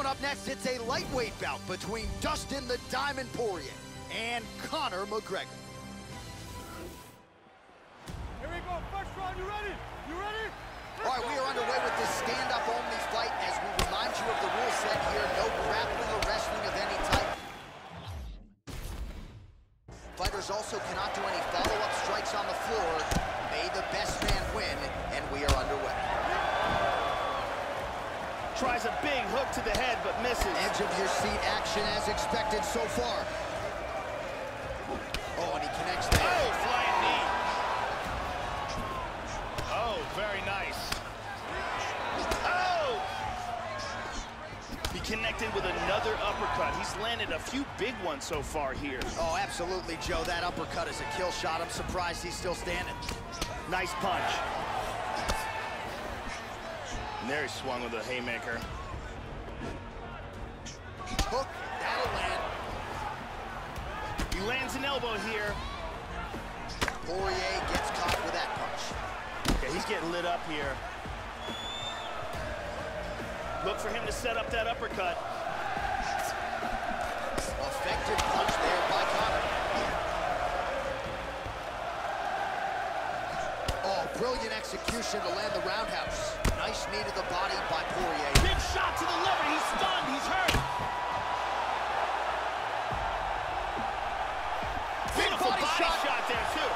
up next, it's a lightweight bout between Dustin the Diamond Poirier and Conor McGregor. Here we go, first round, you ready? You ready? All right, we are underway with this stand-up only fight as we remind you of the rule set here. No grappling or wrestling of any type. Fighters also cannot do any follow-up strikes on the floor. May the best man win, and we are underway. Tries a big hook to the head, but misses. Edge of your seat action as expected so far. Oh, and he connects there. Oh, flying knee. Oh, very nice. Oh! He connected with another uppercut. He's landed a few big ones so far here. Oh, absolutely, Joe. That uppercut is a kill shot. I'm surprised he's still standing. Nice punch. And there he swung with a haymaker. Hook, that'll land. He lands an elbow here. Poirier gets caught with that punch. Okay, he's getting lit up here. Look for him to set up that uppercut. Effective punch there by Conor. Oh, brilliant execution to land the roundhouse. Nice knee to the body by Poirier. Big shot to the liver. He's stunned. He's hurt. Beautiful body shot there, too.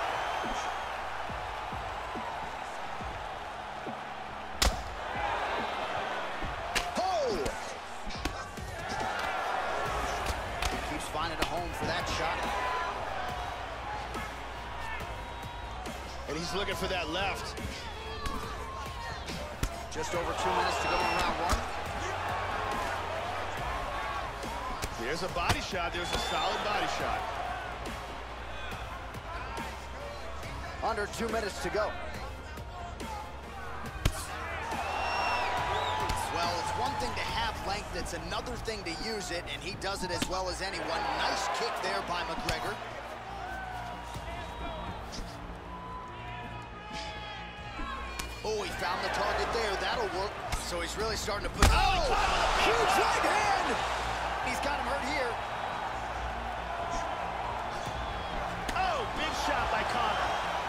Oh! He keeps finding a home for that shot. And he's looking for that left. Just over 2 minutes to go in round one. There's a body shot. There's a solid body shot. Under 2 minutes to go. Well, it's one thing to have length, it's another thing to use it, and he does it as well as anyone. Nice kick there by McGregor. Oh, he found the target there. That'll work. So he's really starting to put... Oh! Huge right hand! He's got him hurt here. Oh, big shot by Conor.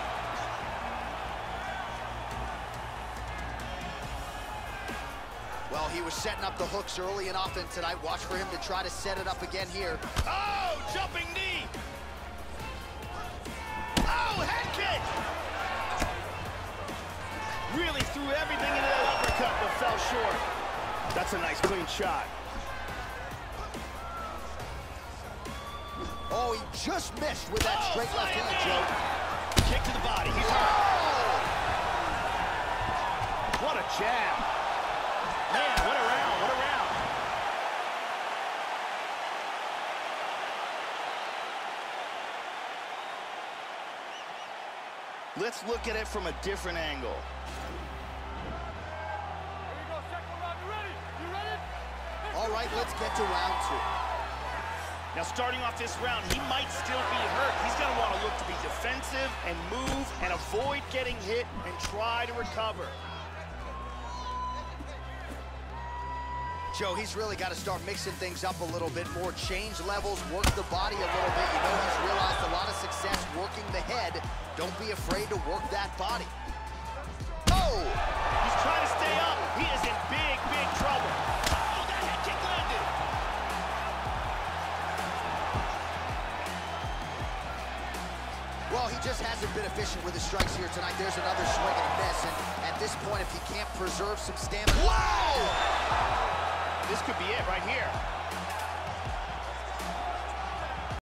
Well, he was setting up the hooks early and often tonight. Watch for him to try to set it up again here. Oh, jumping knee. Oh, head kick. Really threw everything into that uppercut, but fell short. That's a nice, clean shot. Oh, he just missed with that straight left hand, Joe. Kick to the body. He's hurt. What a jab. Man, what a round, what a round. Let's look at it from a different angle. All right, let's get to round two. Now, starting off this round, he might still be hurt. He's going to want to look to be defensive and move and avoid getting hit and try to recover. Joe, he's really got to start mixing things up a little bit more. Change levels, work the body a little bit. You know he's realized a lot of success working the head. Don't be afraid to work that body. Oh! He's trying to stay up. He is in big, big trouble. Well, he just hasn't been efficient with his strikes here tonight. There's another swing and a miss, and at this point, if he can't preserve some stamina... Whoa! This could be it right here.